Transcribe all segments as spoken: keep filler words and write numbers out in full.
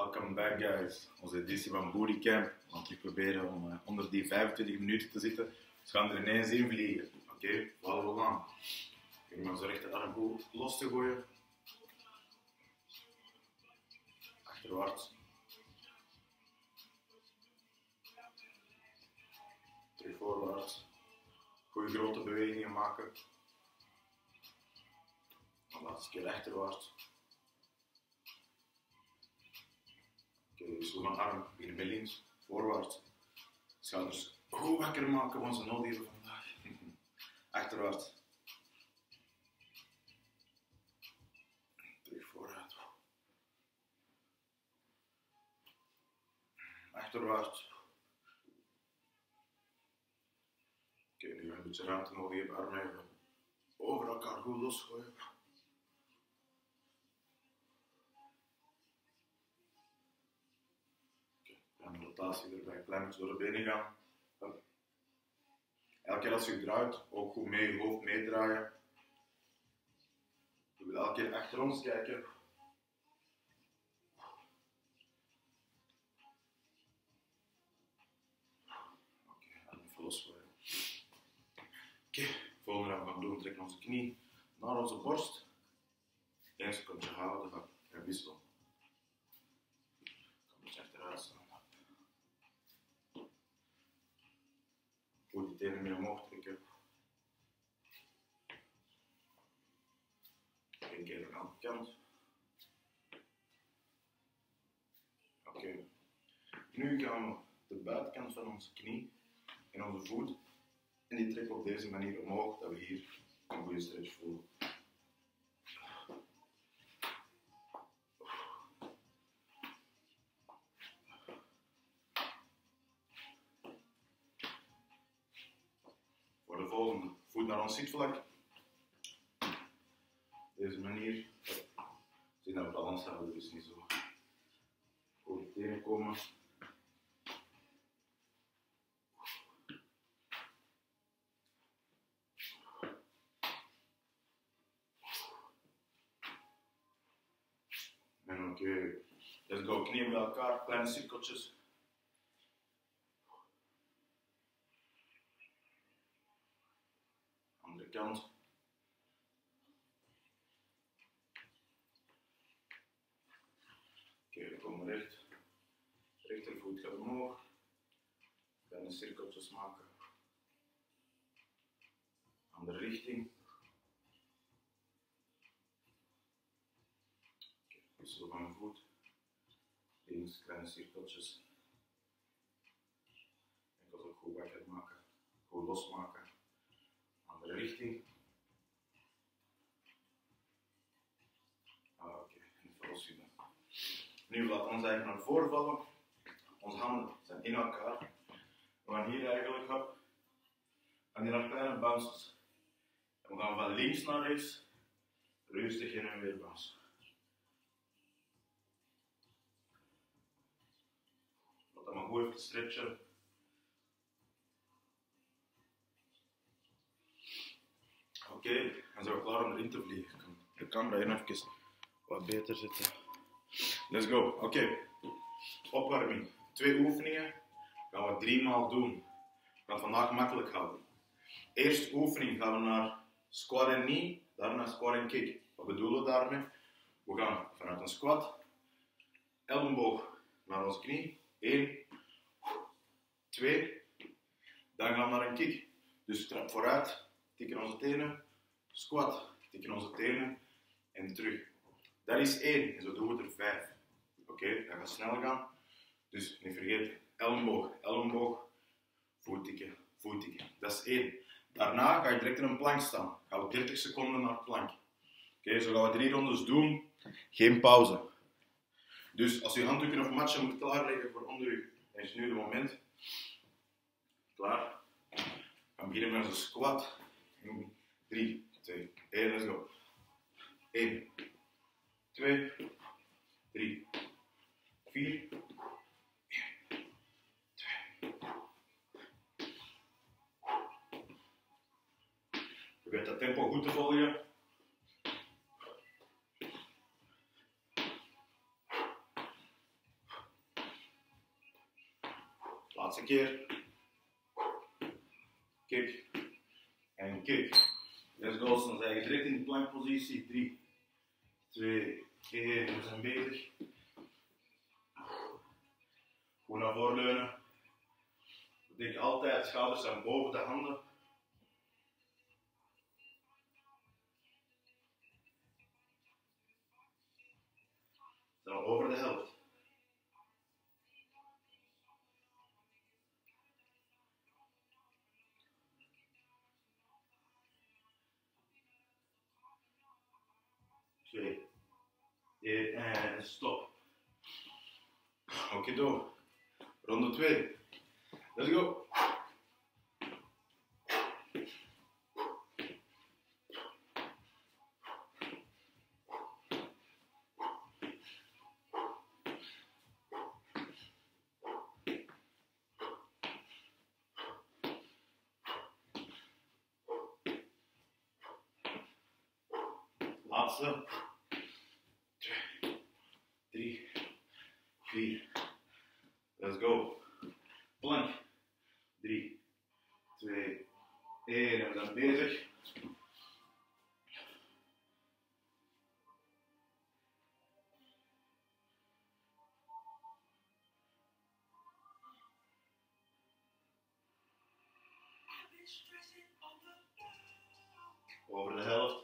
Welcome back guys, onze editie van Bootycamp. Want we proberen om uh, onder die vijfentwintig minuten te zitten. Dus we gaan er ineens in vliegen. Oké, okay, vallen we aan. Ik ga zo rechterarm goed los te gooien. Achterwaarts. Terug voorwaarts. Goeie grote bewegingen maken. De laatste keer rechterwaarts. Oké, okay, dus we gaan arm beginnen bij links, voorwaarts. Schouders goed wakker maken van onze nuldieren vandaag. Achterwaarts. Terug vooruit. Achterwaarts. Oké, okay, nu gaan we een beetje ruimte nodig hebben, armen even over elkaar goed losgooien. Een rotatie erbij, een klein beetje door de benen gaan. Elke keer als je draait, ook goed mee je hoofd meedraaien. Je wil elke keer achter ons kijken. Oké, okay, even losgooien. Oké, okay, volgende wat we gaan doen, trekken onze knie naar onze borst. Eén seconde houden, dan gaan we wisselen. Kom een beetje achteruit staan. Goed die tenen mee omhoog trekken. Eén keer aan de andere kant. Oké. Okay. Nu gaan we de buitenkant van onze knie en onze voet. En die trekken op deze manier omhoog, dat we hier een goede stretch voelen. Voor de volgende, voet naar ons zitvlak. Deze manier. Zien dat we balans hebben, dus niet zo over de tenen komen. En oké, okay. Let's go, knieën bij elkaar, kleine cirkeltjes. Andere kant. Oké, okay, we komen recht. Rechtervoet gaat omhoog. Kleine cirkeltjes maken. Andere richting. Okay, wissel van mijn voet. Links, kleine cirkeltjes. Ik wil het ook goed wakker maken. Goed losmaken. Andere richting. Ah, oké, okay. Even loszien. Nu laten we ons eigenlijk naar voren vallen. Onze handen zijn in elkaar. We gaan hier eigenlijk op. En die naar kleine bounces. En we gaan van links naar rechts. Rustig in en weer bounce. Laat dat maar goed even stretchen. Oké, okay, dan zijn we klaar om erin te vliegen. Ik kan de camera hier even wat beter zetten. Let's go. Oké, okay. Opwarming. Twee oefeningen gaan we drie maal doen. We gaan het vandaag makkelijk houden. Eerste oefening gaan we naar squat en knee, daarna squat en kick. Wat bedoelen we daarmee? We gaan vanuit een squat, elleboog naar onze knie. één, twee, dan gaan we naar een kick. Dus trap vooruit, tikken onze tenen, squat, tikken onze tenen en terug. Dat is één en zo doen we er vijf. Oké, okay, dat gaat snel gaan. Dus niet vergeten, elleboog, elleboog, voet tikken, voet tikken. Dat is één. Daarna ga je direct in een plank staan. Gaan we dertig seconden naar plank. Oké, okay, zo gaan we drie rondes doen. Geen pauze. Dus als je handdoeken of matje moet klaarleggen voor onder u, dan is nu het moment. Klaar. We gaan beginnen met onze squat. drie, twee, één, let's go. één, twee, drie, vier, één, twee. Probeer dat tempo goed te volgen. Laatste keer. Kick. En kick. Let's go. Dan zijn je direct in de plankpositie. drie, twee, één. We zijn bezig. Goed naar voren leunen. Denk altijd, schouders zijn boven de handen. Dan over de helft. Twee, één en stop. Oké, door. Ronde twee. Let's go. Laatste. Twee, drie, vier. Let's go. Plank. drie, twee, één. En we zijn bezig. Over de helft.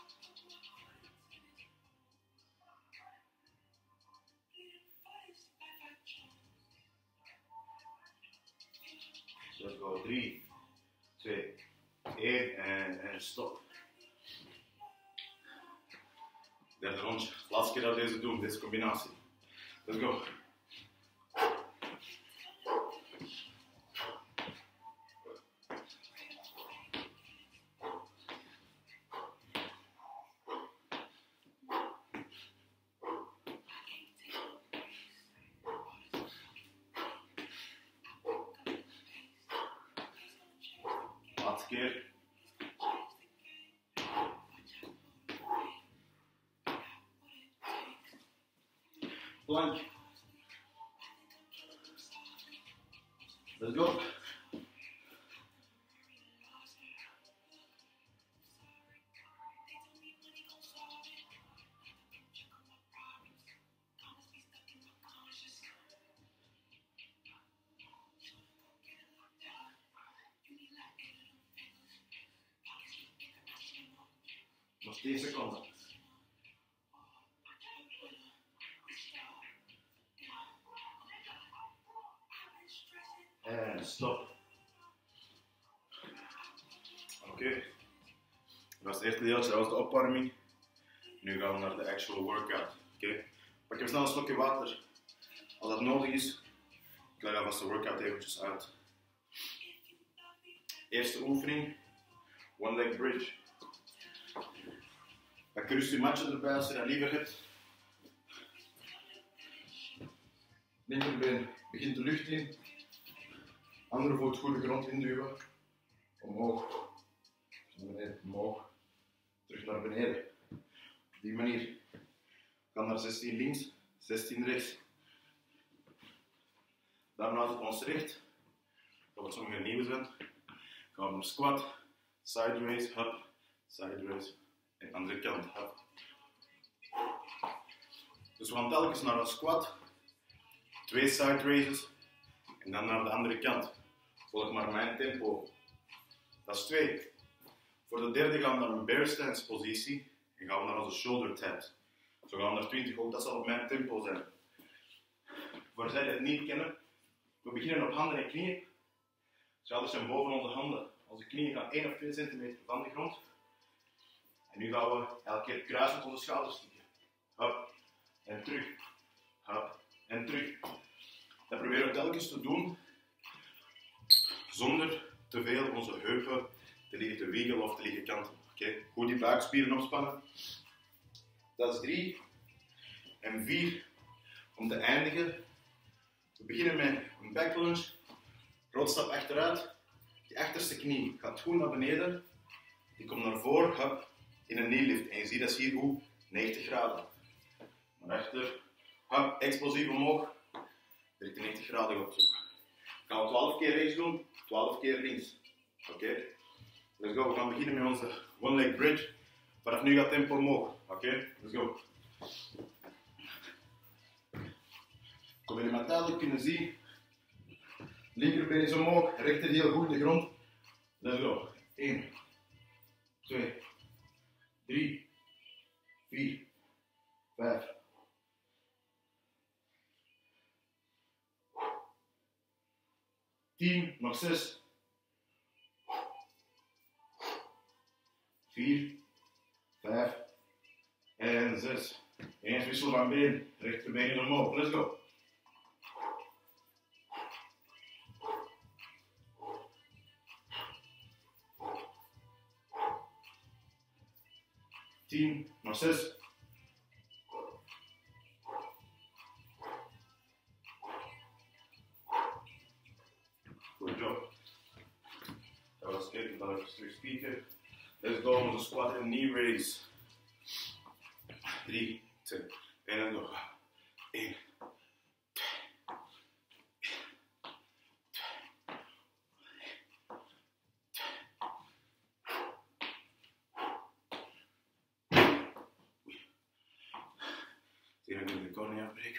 Let's go. drie, twee, één en, en stop. Derde rondje. Laatste keer dat we deze doen, deze combinatie. Let's go. Laatste keer. Plank. Let's go. Nog tien seconden. En stop. Oké. Okay. Dat was het eerste deeltje, dat was de opwarming. Nu gaan we naar de actual workout. Oké. Okay. Pak even snel een slokje water. Als dat nodig is, ik leg alvast de workout eventjes uit. Eerste oefening. One leg bridge. Pak gerust je matje erbij als je dat liever hebt. Linkerbeen begint de lucht in. Andere voet goed de grond induwen. Omhoog. Naar beneden. Omhoog. Terug naar beneden. Op die manier. Gaan naar zestien links, zestien rechts. Daarna zit ons recht. Dat wat sommige nieuwe zijn. Gaan we naar squat, side raise, hop, side raise. En andere kant, hop. Dus we gaan telkens naar een squat. Twee side raises. En dan naar de andere kant. Volg maar mijn tempo. Dat is twee. Voor de derde gaan we naar een bear stance positie. En gaan we naar onze shoulder taps. Zo gaan we naar twintig, ook dat zal op mijn tempo zijn. Voor zij die het niet kennen. We beginnen op handen en knieën. Schouders zijn boven onze handen. Onze knieën gaan één of twee centimeter van de grond. En nu gaan we elke keer kruisen met onze schouders stikken. Hop. En terug. Hop. En terug. Dat proberen we telkens te doen. Zonder te veel onze heupen te liggen te wiegelen of te liggen kantelen. Okay. Goed die buikspieren opspannen. Dat is drie. En vier. Om te eindigen. We beginnen met een back lunge. Roodstap achteruit. Die achterste knie gaat goed naar beneden. Die komt naar voren. Hup, in een knee lift. En je ziet dat hier hoe negentig graden. Naar achter. Hup, explosief omhoog. Direct de negentig graden opzoeken. gaan we twaalf keer rechts doen, twaalf keer links. Oké? Okay? Let's go. We gaan beginnen met onze one leg bridge. Vanaf nu gaat tempo omhoog. Oké? Okay? Let's go. Kom jullie maar duidelijk kunnen zien. Linkerbeen is omhoog, rechter heel goed in de grond. Let's go. één, twee, drie, vier, vijf. tien, nog zes. vier, vijf en zes. Eens wissel van been, rechterbeen is omhoog. Let's go. tien, nog zes. Good job. Dat was het, dat even terug spieken. Let's go, onze squat en knee raise. drie, twee, en nog. één. Zie je dat ik de corner niet afbreek?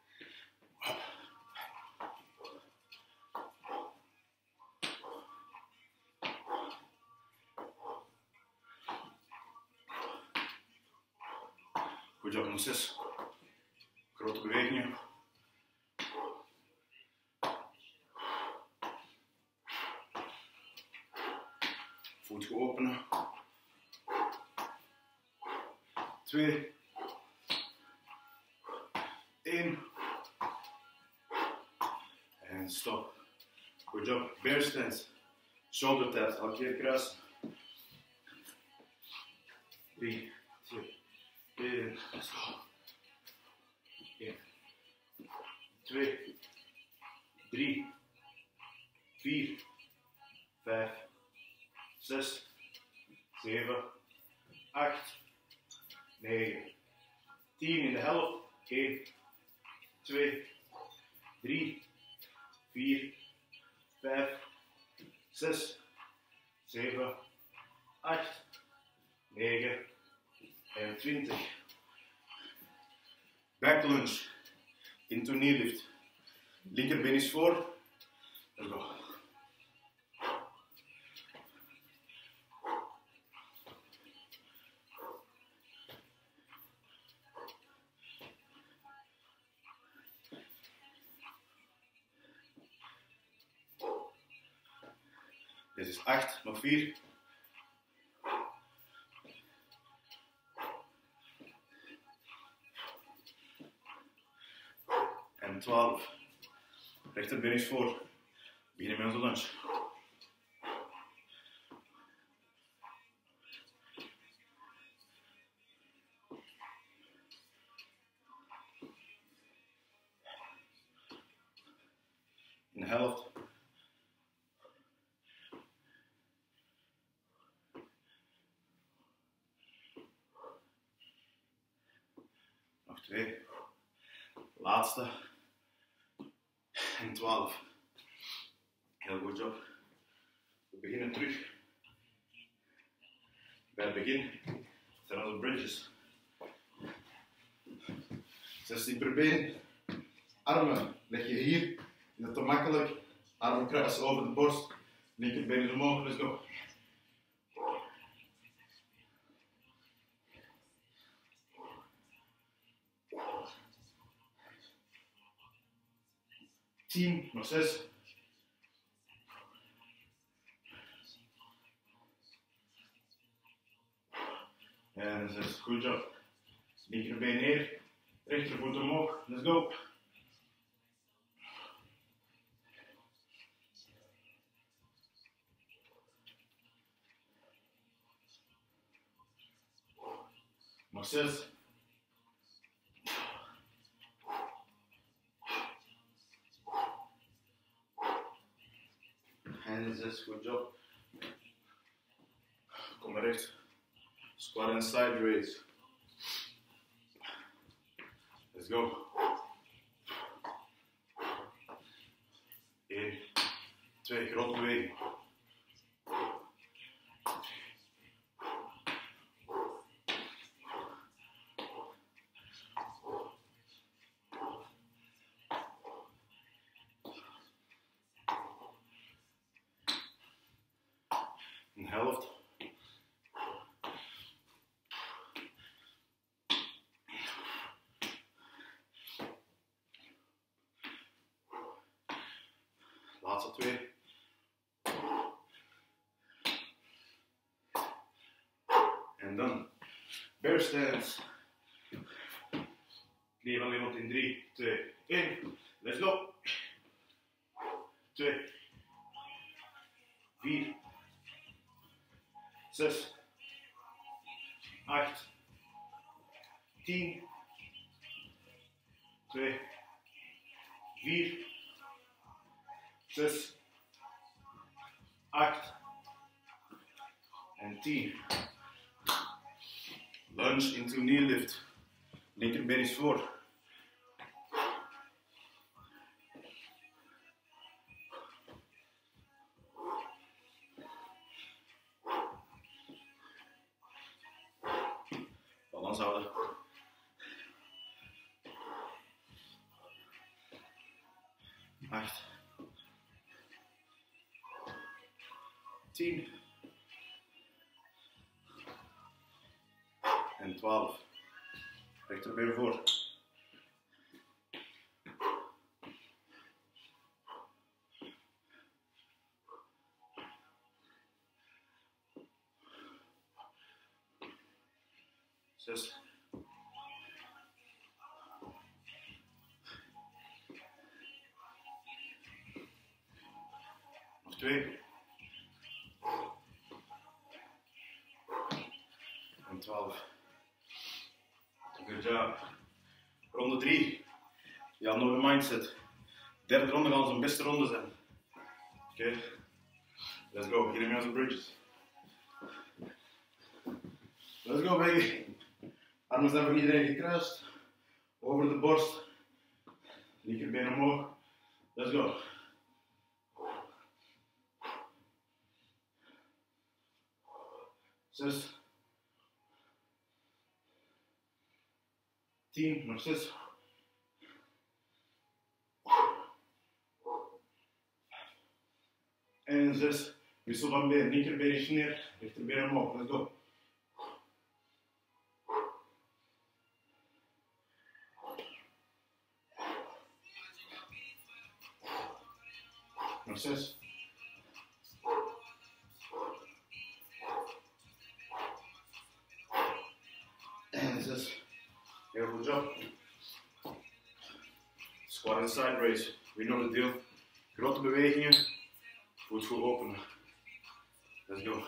Goed job, nog zes. Grote bewegingen. Voet geopenen. Twee. Eén. En stop. Goed job. Bear stance. Shoulder taps. Elke keer kruisen. Drie, twee. één, let's go. één, twee, drie, vier, vijf, zes, zeven, acht, negen, tien in de helft. één, twee, drie, vier, vijf, zes, zeven, acht, negen. En twintig. Back lunge. Into knee lift. Linkerbeen is voor. Let's go. Dit is acht, nog vier. En twaalf. Rechterbeen is voor. Beginnen met onze lunge. In de helft. Nog twee. Laatste. En twaalf. Heel goed job. We beginnen terug. Bij het begin zijn onze bridges. zestien per been. Armen leg je hier. Is dat te makkelijk? Armen kruisen over de borst. Linkerbeen is omhoog. Let's go. tien, nog zes. En zes, goed job. Linkerbeen neer, rechtervoet omhoog, let's go. Nog zes. En zes, goed job. Kom maar recht. Squat and side raise. Let's go. één. twee, grote beweging. Een helft. Laatste twee. En dan bear stance. Knieën van iemand in drie, twee, één. Let's go. twee, vier, zes, acht, tien, twee, vier, zes, acht en tien. Lunge into knee lift. Linkerbeen is voor. Balans houden. Acht. Tien. En twaalf. Rechterbeen voor. Zes. Nog twee. En twaalf. Good job. Ronde drie. Ja, nog een mindset. Derde ronde gaat onze beste ronde zijn. Oké. Okay. Let's go. Beginnen met onze bridges. Let's go, baby. Armen zijn voor iedereen gekruist. Over de borst. Linkerbeen omhoog. Let's go. Zes. Tien, nog zes. En zes. Wissel van been. Linkerbeen is neer. Rechterbeen omhoog. Let's go. Nog zes. En zes. Heel goed job. Squat and side raise. We know the deal. Grote bewegingen. Voet goed openen. Let's go.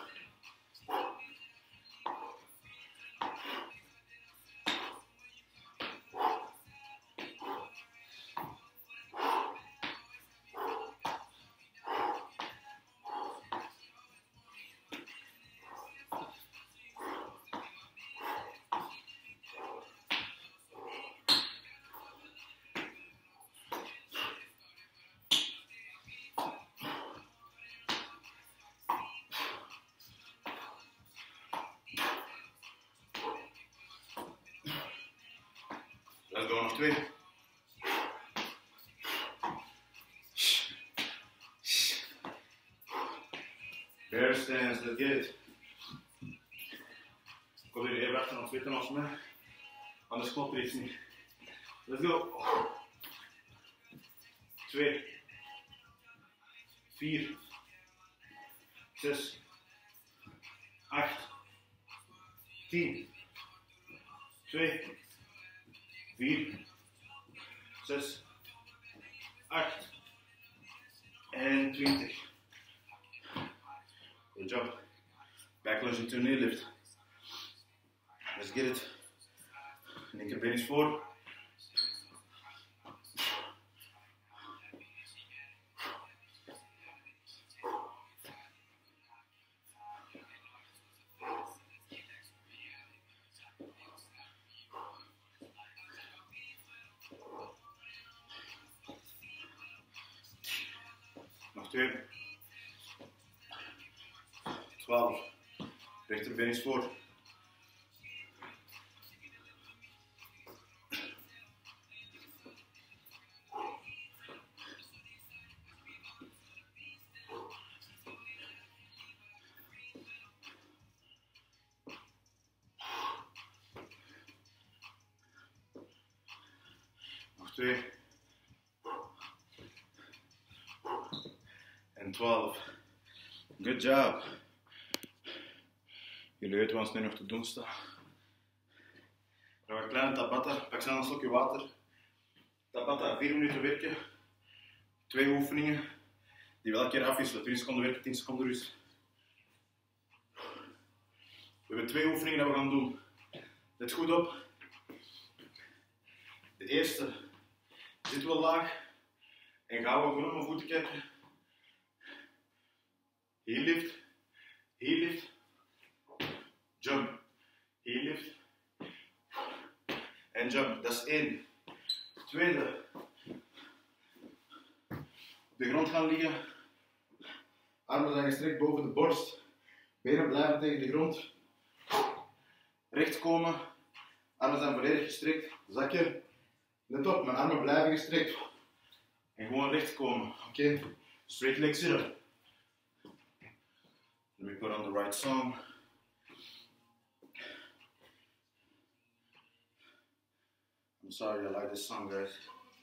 Let's go, nog twee. Bear stance, let's get it. Ik wil jullie even achter nog weten als mij. Anders klopt er iets niet. Let's go. Twee. Vier. Zes. Acht. Tien. Twee. Vier, zes, acht en twintig. Good job. Back lunge into knee lift. Let's get it. Linkerbeen is voor. Nog twee. twaalf. Rechterbeen is voor. Nog twee. En twaalf. Good job. Jullie weten wat ons nu nog te doen staat. Nog een kleine tabata. Pak snel een slokje water. Tabata, vier minuten werken. Twee oefeningen. Die we elke keer afwisselen. tien seconden werken, tien seconden rust. We hebben twee oefeningen dat we gaan doen. Let goed op. De eerste zitten we laag. En gaan we gewoon op mijn voeten kijken. Heel lift. Heel lift. Jump. Heel lift. En jump. Dat is één. Tweede. Op de grond gaan liggen. Armen zijn gestrekt boven de borst. Benen blijven tegen de grond. Recht komen. Armen zijn volledig gestrekt. Zakje. Let op, mijn armen blijven gestrekt. En gewoon recht komen. Oké? Okay? Straight leg sit up. Let me put on the right song. I'm sorry, I like this song, guys.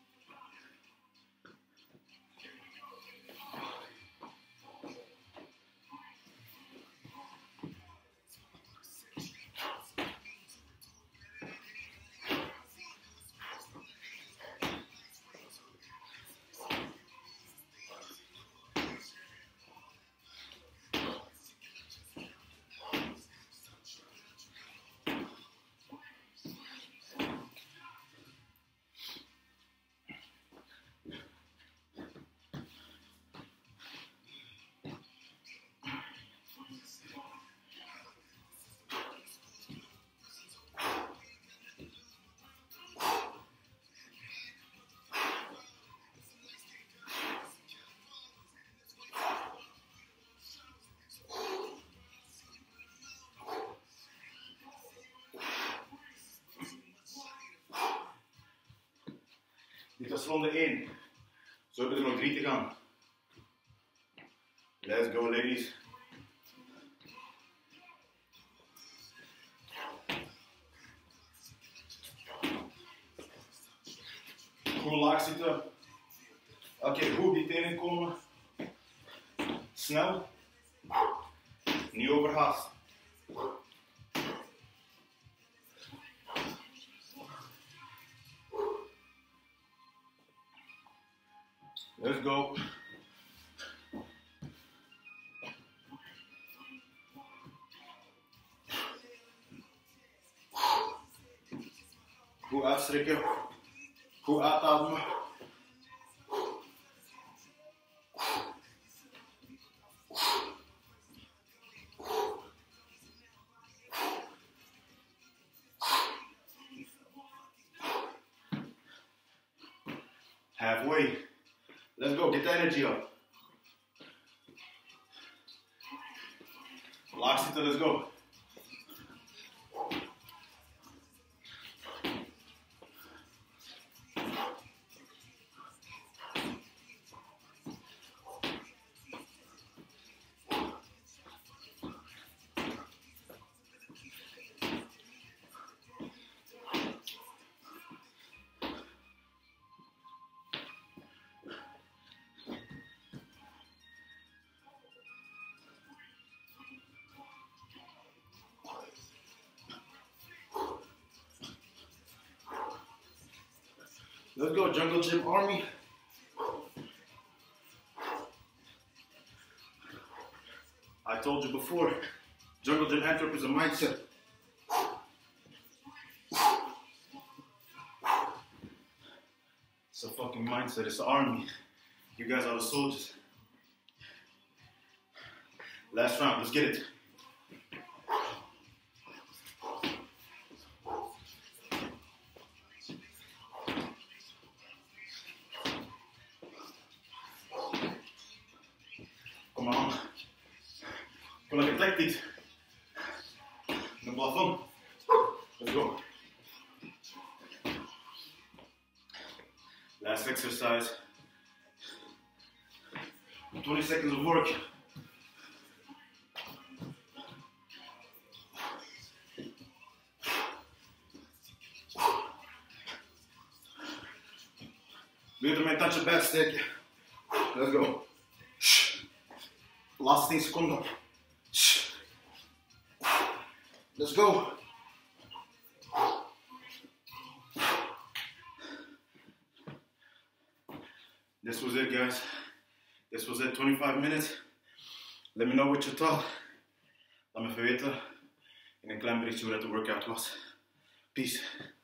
Dit was ronde één. Zo hebben we er nog drie te gaan. Let's go, ladies. Goed laag zitten. Oké, okay, goed op die tenen komen. Snel. Niet overhaast. Let's go. Goed uitstrekken. Goed uitademen. Halfway. Let's go, get the energy up. Laag zitten, let's go. Let's go, Jungle Gym Army. I told you before, Jungle Gym Antwerp is a mindset. It's a fucking mindset, it's the army. You guys are the soldiers. Last round, let's get it. Come on. Come Voilà, je trekt dit. Een plafond. Let's go. Last exercise. twenty seconds of work. Beter mijn tandje bijsteken. Let's go. Laatste tien seconden. Let's go. This was it, guys. This was it, twenty-five minutes. Let me know what you thought. Laat me even weten in een klein berichtje hoe dat de workout was. Peace.